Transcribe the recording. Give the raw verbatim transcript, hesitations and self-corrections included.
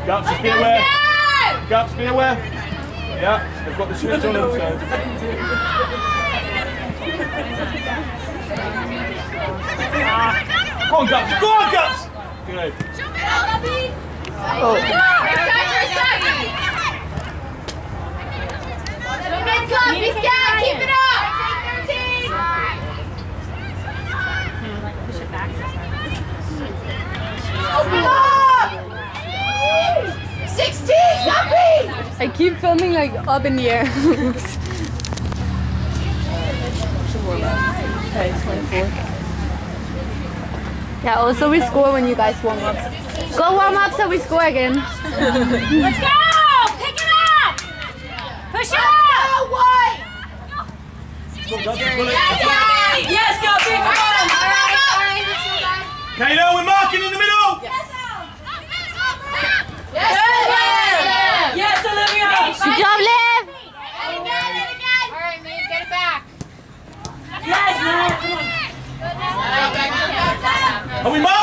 Guts, just be aware. Guts, be aware. Yeah, they've got the switch on them, so. Go on, Guts! Go on, Guts! Good. Oh. Don't get tough, be scared, keep it up! Open up! sixteen, Guppy! I keep filming like up in the air. Okay, twenty-four. Yeah, also we score when you guys warm up. Go warm up so we score again. Let's go! Pick it up! Push it up! White! Yes, yes, Guppy, come on! Kato, we're marking in the middle! Yes! Yes, yes, Olivia! Good job, Liv! And again, and again! Alright, Maeve, get it back! Yes, Maeve, come on! Are we marking?